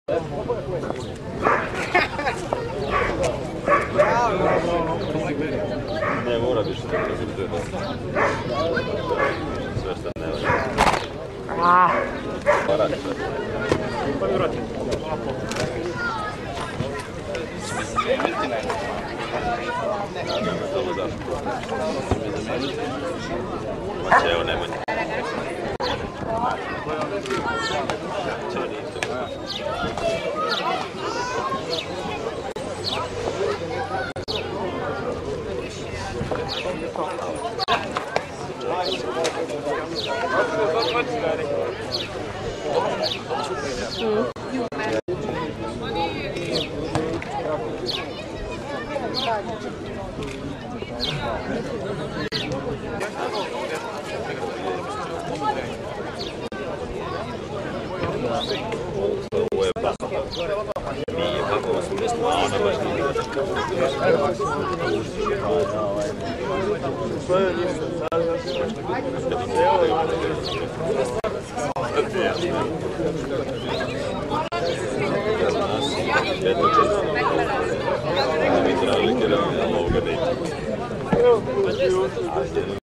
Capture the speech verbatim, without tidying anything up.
Ne mora više da prezentuje da sve što ne valja. Pa radi sve. Pa mi vrati. Da, nema to ludaš. Ma će, evo nemoj. Čo nije to? Ovo je baš nije kako osamdeset, a ona baš nije. Eto će.